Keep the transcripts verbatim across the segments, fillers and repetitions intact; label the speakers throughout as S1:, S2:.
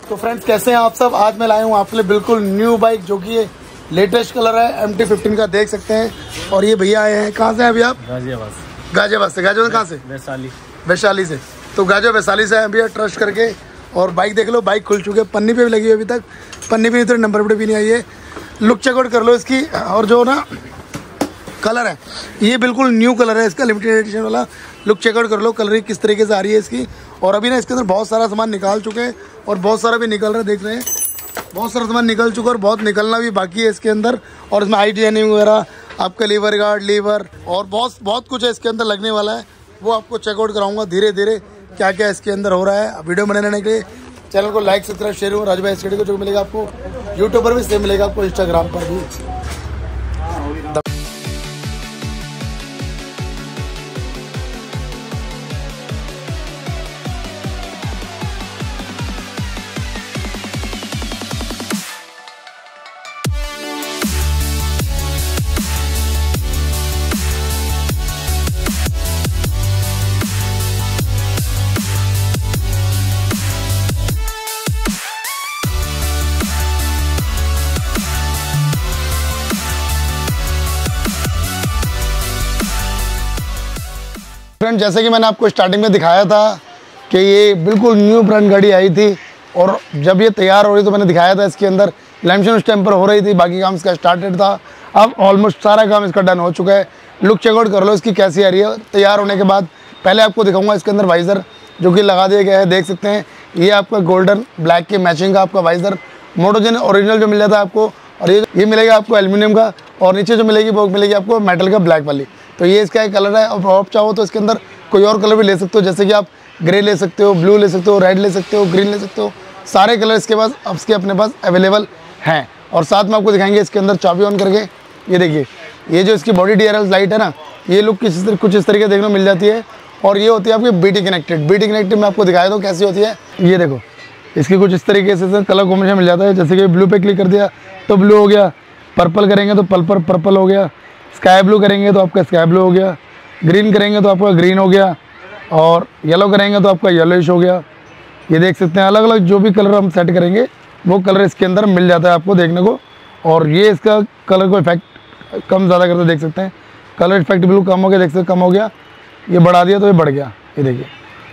S1: तो फ्रेंड्स कैसे हैं आप सब। आज मैं लाया हूँ आपके लिए बिल्कुल न्यू बाइक जो कि ये लेटेस्ट कलर है एम टी फिफ्टीन का, देख सकते हैं। और ये भैया आए हैं, कहाँ से हैं अभी आप?
S2: गाजियाबाद।
S1: गाजियाबाद से। गाजियाबाद कहाँ से?
S2: वैशाली।
S1: वैशाली से। तो गाजियाबाद वैशाली से हैं भैया ट्रस्ट करके। और बाइक देख लो, बाइक खुल चुकी है, पन्नी पे भी लगी है, अभी तक पन्नी भी नहीं, तो नंबर प्लेट भी नहीं आई है। लुक चेकआउट कर लो इसकी। और जो ना कलर है ये बिल्कुल न्यू कलर है इसका, लिमिटेड एडिशन वाला। लुक चेकआउट कर लो कलर किस तरीके से आ रही है इसकी। और अभी ना इसके अंदर बहुत सारा सामान निकाल चुके हैं और बहुत सारा भी निकल रहा है, देख रहे हैं बहुत सारा सामान निकल चुका है और बहुत निकलना भी बाकी है इसके अंदर। और इसमें आई डिजाइनिंग वगैरह, आपका लीवर गार्ड, लीवर और बहुत बहुत कुछ है इसके अंदर लगने वाला है, वो आपको चेकआउट कराऊंगा धीरे धीरे क्या क्या इसके अंदर हो रहा है। वीडियो बने रहने के लिए चैनल को लाइक सब्सक्राइब शेयर करो। राजू भाई स्टडी को जो मिलेगा आपको यूट्यूब पर भी, सेम मिलेगा आपको इंस्टाग्राम पर भी। फ्रेंड जैसे कि मैंने आपको स्टार्टिंग में दिखाया था कि ये बिल्कुल न्यू ब्रांड गाड़ी आई थी और जब ये तैयार हो रही तो मैंने दिखाया था इसके अंदर लैमिनेशन उस टाइम पर हो रही थी, बाकी काम इसका स्टार्टेड था। अब ऑलमोस्ट सारा काम इसका डन हो चुका है। लुक चेकआउट कर लो इसकी कैसी आ रही है तैयार होने के बाद। पहले आपको दिखाऊंगा इसके अंदर वाइज़र जो कि लगा दिया गया है, देख सकते हैं। ये आपका गोल्डन ब्लैक के मैचिंग का आपका वाइज़र मोटोजन ओरिजिनल जो मिल जाता है आपको, और ये ये मिलेगा आपको एल्यूमिनियम का, और नीचे जो मिलेगी वो मिलेगी आपको मेटल का ब्लैक वाली। तो ये इसका एक कलर है। और आप चाहो तो इसके अंदर कोई और कलर भी ले सकते हो, जैसे कि आप ग्रे ले सकते हो, ब्लू ले सकते हो, रेड ले सकते हो, ग्रीन ले सकते हो। सारे कलर इसके पास आपके अपने पास अवेलेबल हैं। और साथ में आपको दिखाएंगे इसके अंदर चाबी ऑन करके। ये देखिए, ये जो इसकी body D R L light है ना, ये लुक किस तरह कुछ इस तरीके देखने को मिल जाती है। और ये होती है आपकी बीटी कनेक्टेड। बीटी कनेक्टेड मैं आपको दिखाया दो कैसी होती है। ये देखो, इसकी कुछ इस तरीके से कलर कॉम्बिनेशन मिल जाता है। जैसे कि ब्लू पे क्लिक कर दिया तो ब्लू हो गया, पर्पल करेंगे तो पर्पल पर्पल हो गया, स्काई ब्लू करेंगे तो आपका स्काई ब्लू हो गया, ग्रीन करेंगे तो आपका ग्रीन हो गया, और येलो करेंगे तो आपका येलोइश हो गया। ये देख सकते हैं अलग अलग जो भी कलर हम सेट करेंगे वो कलर इसके अंदर मिल जाता है आपको देखने को। और ये इसका कलर को इफेक्ट कम ज़्यादा करते देख सकते हैं। कलर इफेक्ट ब्लू कम हो गया, देख सकते कम हो गया, ये बढ़ा दिया तो ये बढ़ गया। ये देखिए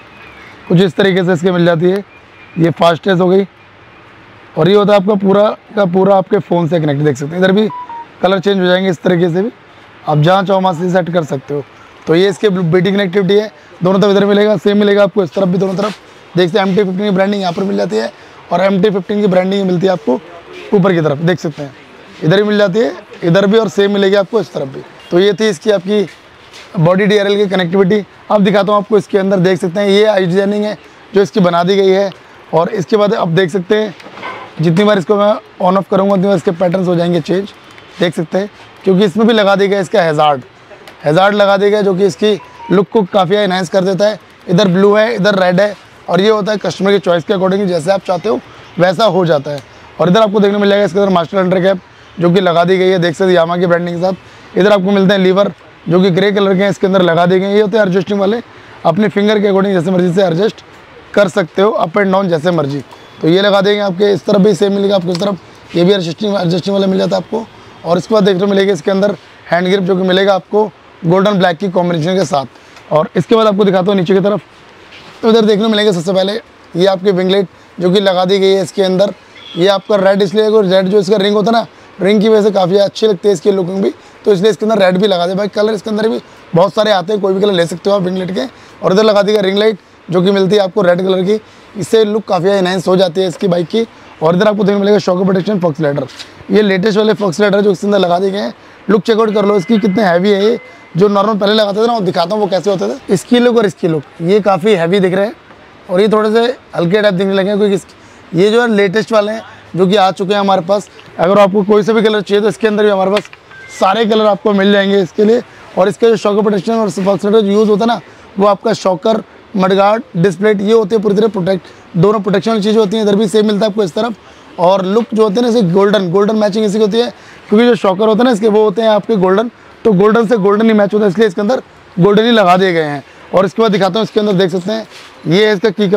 S1: कुछ इस तरीके से इसके मिल जाती है। ये फास्टेस्ट हो गई। और ये होता है आपका पूरा का पूरा आपके फ़ोन से कनेक्ट, देख सकते हैं। इधर भी कलर चेंज हो जाएंगे इस तरीके से भी, आप जहाँ चाहो वहाँ से सेट कर सकते हो। तो ये इसके बीटी कनेक्टिविटी है, दोनों तरफ इधर मिलेगा, सेम मिलेगा आपको इस तरफ भी, दोनों तरफ देखते हैं। एम टी फिफ्टीन की ब्रांडिंग यहाँ पर मिल जाती है और एम टी फिफ्टीन की ब्रांडिंग मिलती है आपको ऊपर की तरफ, देख सकते हैं। इधर भी मिल जाती है, इधर भी, और सेम मिलेगी आपको इस तरफ भी। तो ये थी इसकी आपकी बॉडी डी आर एल की कनेक्टिविटी। अब दिखाता हूँ आपको इसके अंदर, देख सकते हैं ये आई डिजाइनिंग है जो इसकी बना दी गई है। और इसके बाद आप देख सकते हैं जितनी बार इसको मैं ऑन ऑफ करूँगा उतनी बार इसके पैटर्न्स हो जाएंगे चेंज, देख सकते हैं। क्योंकि इसमें भी लगा दिया गया इसका हैज़ार्ड हैज़ार्ड लगा दिया गया जो कि इसकी लुक को काफ़ी एनहांस कर देता है। इधर ब्लू है, इधर रेड है, और ये होता है कस्टमर की चॉइस के अकॉर्डिंग, जैसे आप चाहते हो वैसा हो जाता है। और इधर आपको देखने मिल जाएगा इसके अंदर मास्टर अंडर कैप जो कि लगा दी गई है, देख सकते हैं यामा की ब्रांडिंग के साथ। इधर आपको मिलते हैं लीवर जो कि ग्रे कलर के हैं, इसके अंदर लगा दिए गए। ये होते हैं एडजस्टिंग वाले, अपने फिंगर के अकॉर्डिंग जैसे मर्जी से एडजस्ट कर सकते हो, अप एंड डाउन जैसे मर्जी। तो ये लगा देंगे आपके इस तरफ भी सेम मिलेगा आपको इस तरफ, ये भी एडजस्टिंग एडजस्टिंग वाला मिल जाता है आपको। और इसके बाद देखने को मिलेगा इसके अंदर हैंड ग्रिप जो कि मिलेगा आपको गोल्डन ब्लैक की कॉम्बिनेशन के साथ। और इसके बाद आपको दिखाता हूँ नीचे की तरफ, तो इधर देखने को मिलेगा सबसे पहले ये आपकी विंगलेट जो कि लगा दी गई है इसके अंदर। ये आपका रेड इसलिए, रेड जो इसका रिंग होता है ना, रिंग की वजह से काफ़ी अच्छी लगती है इसकी लुकिंग भी, तो इसलिए इसके अंदर रेड भी लगा दे। भाई कलर इसके अंदर भी बहुत सारे आते हैं, कोई भी कलर ले सकते हो आप विंगलेट के। और इधर लगा दी गई रिंग लाइट जो कि मिलती है आपको रेड कलर की, इससे लुक काफ़ी एनहांस हो जाती है इसकी बाइक की। और इधर आपको देखने मिलेगा शॉक प्रोटेक्शन फॉक्स लाइटर, ये लेटेस्ट वाले फॉक्स लाइटर जो इसके अंदर लगा दिए गए हैं। लुक चेकआउट कर लो इसकी कितने हैवी है ये, जो नॉर्मल पहले लगाते थे ना, वो दिखाता हूँ वो कैसे होते थे। इसकी लुक और इसकी लुक ये काफ़ी हैवी दिख रहे हैं और ये थोड़े से हल्के टाइप दिखने लगे हैं, क्योंकि ये जो है लेटेस्ट वाले हैं जो कि आ चुके हैं हमारे पास। अगर आपको कोई से भी कलर चाहिए तो इसके अंदर भी हमारे पास सारे कलर आपको मिल जाएंगे इसके लिए। और इसके जो शॉकर प्रोटेक्शन और फॉक्स लाइटर जो यूज़ होता है ना, वो आपका शॉकर, मडगार्ड, डिस्प्लेट, ये होते हैं पूरी तरह प्रोटेक्ट, दोनों प्रोटेक्शन वाली चीज़ें होती हैं। इधर भी सेम मिलता है आपको इस तरफ। और लुक जो होते हैं ना, इसे गोल्डन गोल्डन मैचिंग इसी की होती है, क्योंकि जो शॉकर होता है ना इसके वो होते हैं आपके गोल्डन, तो गोल्डन से गोल्डन ही मैच होता है, इसलिए इसके अंदर गोल्डन ही लगा दिए गए हैं। और इसके बाद दिखाता हूँ इसके अंदर, देख सकते हैं ये है इसका की कवर,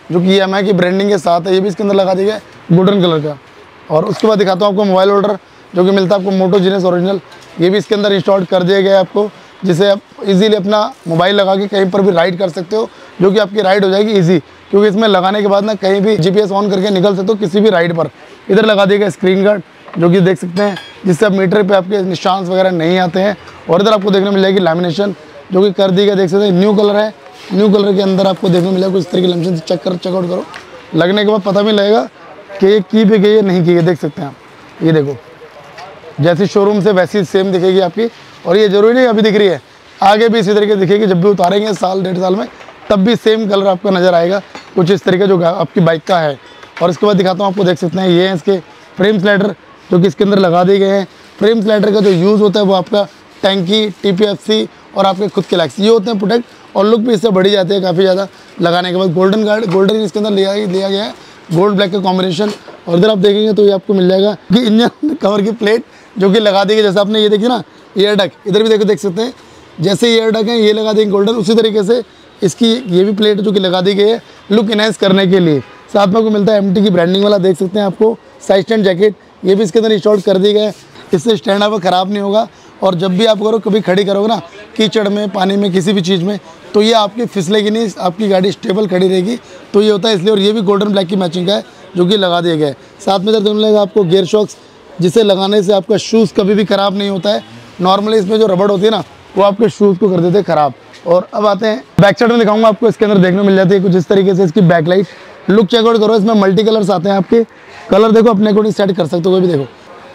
S1: जो कि ई एम आई की ब्रांडिंग के साथ है, ये भी इसके अंदर लगा दिया है गोल्डन कलर का। और उसके बाद दिखाता हूँ आपको मोबाइल होल्डर जो कि मिलता है आपको मोटो जीनियस ओरिजिनल, ये भी इसके अंदर इंस्टॉल कर दिया गया है आपको, जिसे आप इजीली अपना मोबाइल लगा के कहीं पर भी राइड कर सकते हो, जो कि आपकी राइड हो जाएगी इजी, क्योंकि इसमें लगाने के बाद ना कहीं भी जीपीएस ऑन करके निकल सकते हो किसी भी राइड पर। इधर लगा दिया गया स्क्रीन गार्ड जो कि देख सकते हैं, जिससे आप मीटर पे आपके निशान वगैरह नहीं आते हैं। और इधर आपको देखने मिल जाएगी लैमिनेशन जो कि कर दी गया, देख सकते हैं न्यू कलर है, न्यू कलर के अंदर आपको देखने मिलेगा कुछ इस तरह की लैमिनेशन। चेक कर चेकआउट करो, लगने के बाद पता भी लगेगा कि ये की पे गई है नहीं की है, देख सकते हैं आप। ये देखो जैसी शोरूम से वैसी सेम दिखेगी आपकी, और ये जरूरी नहीं अभी दिख रही है, आगे भी इसी तरीके दिखेगी, जब भी उतारेंगे साल डेढ़ साल में तब भी सेम कलर आपका नज़र आएगा कुछ इस तरीके जो आपकी बाइक का है। और इसके बाद दिखाता हूँ आपको, देख सकते हैं ये है इसके फ्रेम स्लाइडर जो कि इसके अंदर लगा दिए गए हैं। फ्रेम स्लाइडर का जो यूज़ होता है वो आपका टैंकी, टीपीएफसी और आपके खुद के लाइक्स ये होते हैं प्रोटेक्ट, और लुक भी इससे बढ़ी जाती है काफ़ी ज़्यादा लगाने के बाद। गोल्डन गार्ड गोल्डन इसके अंदर लिया लिया गया है, गोल्ड ब्लैक का कॉम्बिनेशन। और इधर आप देखेंगे तो ये आपको मिल जाएगा कि इंजन कवर की प्लेट जो कि लगा दी गई, जैसे आपने ये देखी ना एयर डक, इधर भी देखो देख सकते हैं जैसे एयर डक है ये लगा देंगे गोल्डन, उसी तरीके से इसकी ये भी प्लेट जो कि लगा दी गई है लुक इनहेंस करने के लिए। साथ में को मिलता है एमटी की ब्रांडिंग वाला, देख सकते हैं आपको साइड स्टैंड जैकेट, ये भी इसके अंदर इंस्टॉल कर दी गया है, इससे स्टैंड आपका ख़राब नहीं होगा। और जब भी आप करो कभी खड़ी करोगे ना कीचड़ में, पानी में, किसी भी चीज़ में, तो ये आपकी फिसलेगी नहीं, आपकी गाड़ी स्टेबल खड़ी रहेगी, तो ये होता है इसलिए। और ये भी गोल्डन ब्लैक की मैचिंग का है जो कि लगा दिया गया है। साथ में इधर मिलेगा आपको गियर शॉक्स, जिसे लगाने से आपका शूज़ कभी भी ख़राब नहीं होता है। नॉर्मली इसमें जो रबड़ होती है ना वो आपके शूज़ को कर देते हैं ख़राब। और अब आते हैं बैक साइड में, दिखाऊंगा आपको, इसके अंदर देखने को मिल जाती है कुछ इस तरीके से इसकी बैकलाइट। लुक चेकआउट करो, इसमें मल्टी कलर्स आते हैं, आपके कलर देखो अपने अकॉर्डिंग सेट कर सकते हो कोई भी। देखो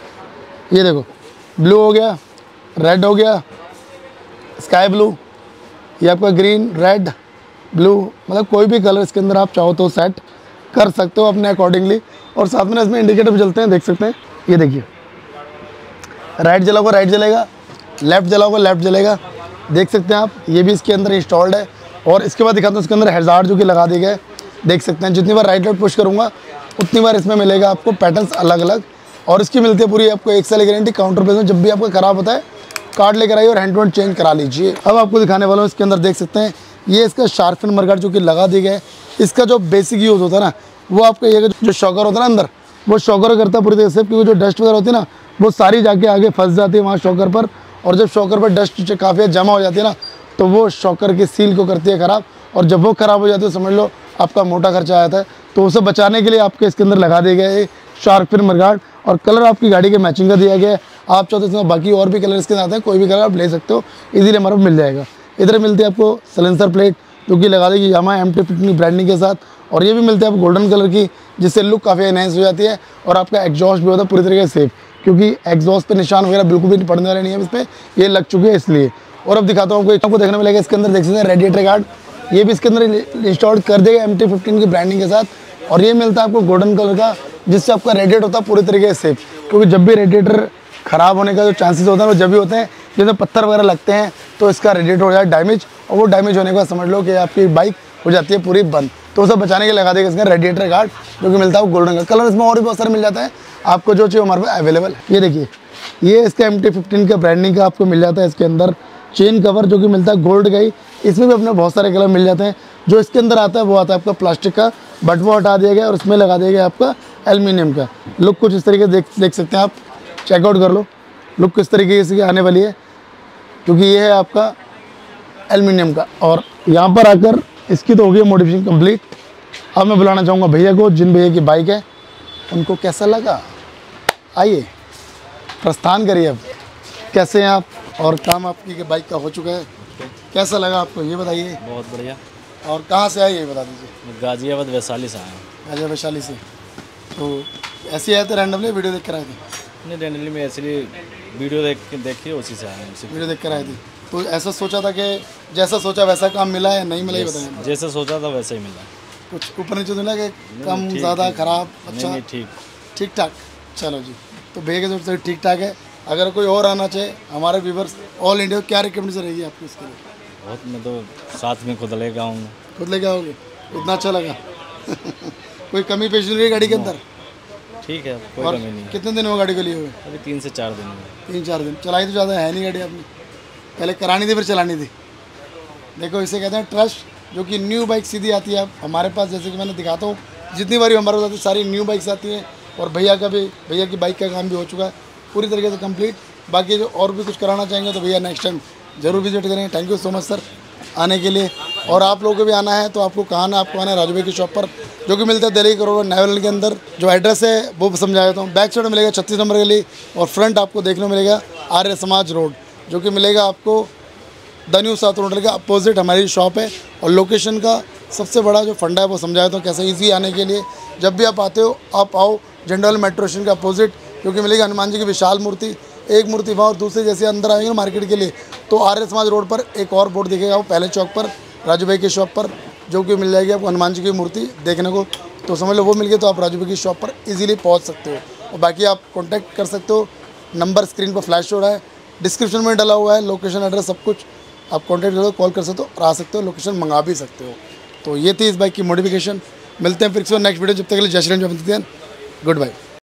S1: ये देखो ब्लू हो गया, रेड हो गया, स्काई ब्लू, ये आपका ग्रीन, रेड, ब्लू, मतलब कोई भी कलर इसके अंदर आप चाहो तो सेट कर सकते हो अपने अकॉर्डिंगली। और साथ में इसमें इंडिकेटर भी जलते हैं, देख सकते हैं, ये देखिए राइट जला हुआ राइट जलेगा, लेफ्ट जला हुआ लेफ्ट जलेगा, देख सकते हैं आप, ये भी इसके अंदर इंस्टॉल्ड है। और इसके बाद दिखाता हूँ इसके अंदर हैज़ार्ड जो कि लगा दिए गए, देख सकते हैं जितनी बार राइट लेफ्ट पुश करूँगा उतनी बार इसमें मिलेगा आपको पैटर्न्स अलग अलग। और इसकी मिलती है पूरी आपको एक साल की गारंटी काउंटर पे, जब भी आपका ख़राब होता है कार्ड लेकर आइए और हैंड टू हैंड चेंज करा लीजिए। अब आपको दिखाने वाला हूँ इसके अंदर, देख सकते हैं ये इसका शार्क फिन मरगार्ड जो कि लगा दिए गए। इसका जो बेसिक यूज़ होता है ना वो आपका ये जो शॉकर होता है ना अंदर, वो शॉकर करता है पूरी तरह से, क्योंकि जो डस्ट वगैरह होती है ना वो सारी जाके आगे फंस जाती है वहाँ शॉकर पर। और जब शॉकर पर डस्ट काफ़ी जमा हो जाती है ना तो वो शॉकर की सील को करती है ख़राब, और जब वो ख़राब हो जाती है समझ लो आपका मोटा खर्चा आ जाता है। तो उसे बचाने के लिए आपके इसके अंदर लगा दिए गए शार्क फिन मरगार्ड, और कलर आपकी गाड़ी के मैचिंग का दिया गया है। आप चाहते हो इसमें बाकी और भी कलर इसके साथ हैं, कोई भी कलर आप ले सकते हो, इजीली हमारे मिल जाएगा। इधर मिलती है आपको सलेंसर प्लेट जो कि लगा देगी Yamaha M T fifteen branding के साथ, और ये भी मिलती है आपको गोल्डन कलर की, जिससे लुक काफ़ी एनहेंस हो जाती है। और आपका एग्जॉस्ट भी होता है पूरी तरीके से सेफ, क्योंकि एग्जॉस्ट पे निशान वगैरह बिल्कुल भी पड़ने वाले नहीं है, इस पर ये लग चुके हैं इसलिए। और अब दिखाता हूँ आपको, आपको देखने मिलेगा इसके अंदर, देख सकते हैं रेडिएटर गार्ड, ये भी इसके अंदर इंस्टॉल कर देगा एम टी फिफ्टीन की ब्रांडिंग के साथ। और ये मिलता है आपको गोल्डन कलर का, जिससे आपका रेडिएटर होता है पूरी तरीके से सेफ, क्योंकि जब भी रेडिएटर ख़राब होने का जो चांसेस होता है वो जब भी होते हैं जैसे पत्थर वगैरह लगते हैं तो इसका रेडिएटर हो जाए डैमेज, और वो डैमेज होने के बाद समझ लो कि आपकी बाइक हो जाती है पूरी बंद। तो उसे बचाने के लिए लगा देगा इसका रेडिएटर गार्ड जो कि मिलता है गोल्डन का। कलर इसमें और भी बहुत सारे मिल जाता है, आपको जो चाहिए हमारे पास अवेलेबल। ये देखिए ये इसका एम टी फिफ्टीन का ब्रांडिंग का आपको मिल जाता है। इसके अंदर चेन कवर जो कि मिलता है गोल्ड का ही, इसमें भी अपने बहुत सारे कलर मिल जाते हैं। जो इसके अंदर आता है वो आता है आपका प्लास्टिक का, बट वो हटा दिया गया और उसमें लगा दिया गया आपका एल्युमिनियम का। लुक कुछ इस तरीके देख देख सकते हैं आप, चेकआउट कर लो लुक किस तरीके से आने वाली है, क्योंकि ये है आपका एल्युमिनियम का। और यहाँ पर आकर इसकी तो हो गई मॉडिफिकेशन कंप्लीट। अब मैं बुलाना चाहूँगा भैया को, जिन भैया की बाइक है उनको कैसा लगा, आइए प्रस्थान करिए। अब कैसे हैं आप, और काम आपकी के बाइक का हो चुका है, कैसा लगा आपको ये बताइए।
S2: बहुत बढ़िया।
S1: और कहाँ से आए ये बता दीजिए।
S2: गाजियाबाद वैशाली से आए हैं।
S1: गाजियाबाद वैशाली से। तो ऐसे आए थे रैंडमली, वीडियो देख कर आए थे?
S2: नहीं, रैंडमली में एक्चुअली वीडियो देख के देखी उसी से आए हैं। उसी
S1: वीडियो देख कर आए थे। तो ऐसा सोचा था कि जैसा सोचा वैसा काम मिला या नहीं मिला ये बताइए।
S2: जैसे सोचा था वैसा ही मिला।
S1: कुछ ऊपर नीचे मिला कि कम ज़्यादा खराब अच्छा?
S2: ठीक
S1: ठीक ठाक। चलो जी, तो भैया के तरफ से ठीक ठाक है। अगर कोई और आना चाहे हमारे व्यूवर्स ऑल इंडिया, क्या रिकमेंडेशन रहेगी आपकी इसके लिए?
S2: बहुत, मैं तो साथ में खुद लेके आऊँगा।
S1: खुद लेके आओगे? इतना अच्छा लगा। कोई कमी पेश नहीं रही गाड़ी के अंदर?
S2: ठीक है, कोई कमी नहीं।
S1: कितने दिन हो गाड़ी को लिए हुए?
S2: अभी तीन से चार दिन में।
S1: तीन चार दिन चलाई तो ज़्यादा है नहीं गाड़ी आपने, पहले करानी थी फिर चलानी थी। देखो इसे कहते हैं ट्रस्ट जो कि न्यू बाइक सीधी आती है। आप हमारे पास जैसे कि मैंने दिखाता हूँ, जितनी बारी हमारे पास आती है सारी न्यू बाइक्स आती हैं। और भैया का भी भैया की बाइक का काम भी हो चुका है पूरी तरीके से कंप्लीट। बाकी जो और भी कुछ कराना चाहेंगे तो भैया नेक्स्ट टाइम ज़रूर विजिट करेंगे। Thank you so much sir आने के लिए। और आप लोगों को भी आना है तो आपको कहाँ आना, आपको आना है राजू भाई की शॉप पर, जो कि मिलता है दिल्ली करोड़ नेवल के अंदर। जो एड्रेस है वो समझा देता हूँ। बैक साइड में मिलेगा छत्तीस नंबर गली और फ्रंट आपको देखने को मिलेगा आर्य समाज रोड, जो कि मिलेगा आपको द न्यू साउथ होटल के अपोजिट हमारी शॉप है। और लोकेशन का सबसे बड़ा जो फंडा है वो समझाया तो कैसे इजी आने के लिए। जब भी आप आते हो आप आओ जनरल मेट्रो स्टेशन के अपोजिट, जो कि मिलेगी हनुमान जी की विशाल मूर्ति, एक मूर्ति वहाँ और दूसरी जैसे अंदर आएंगे मार्केट के लिए तो आर्य समाज रोड पर एक और बोर्ड दिखेगा, वो पहले चौक पर राजू भाई की शॉप पर, जो कि मिल जाएगी आपको हनुमान जी की मूर्ति देखने को। तो समझ लो वो मिल गई तो आप राजू भाई की शॉप पर इजीली पहुंच सकते हो। और बाकी आप कांटेक्ट कर सकते हो, नंबर स्क्रीन पर फ्लैश हो रहा है, डिस्क्रिप्शन में डला हुआ है, लोकेशन एड्रेस सब कुछ आप कॉन्टैक्ट करो, कॉल कर सकते हो और आ सकते हो, लोकेशन मंगा भी सकते हो। तो ये थी इस बाइक की मॉडिफिकेशन। मिलते हैं फिर से नेक्स्ट वीडियो, जब तक के लिए जय श्री राम, जय हिंद, गुड बाय।